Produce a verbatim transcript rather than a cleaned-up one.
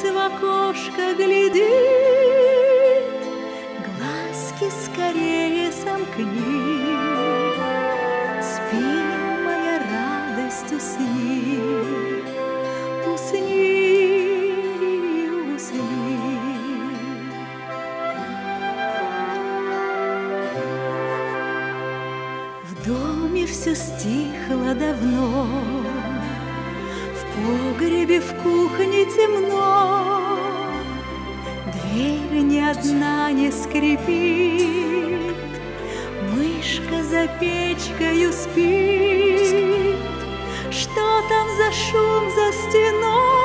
в окошко глядит, глазки скорее сомкни. Спи, моя радость, усни, усни, усни. В доме все стихло давно, в погребе, в кухне темно, дверь ни одна не скрипит, мышка за печкою спит. Что там за шум за стеной?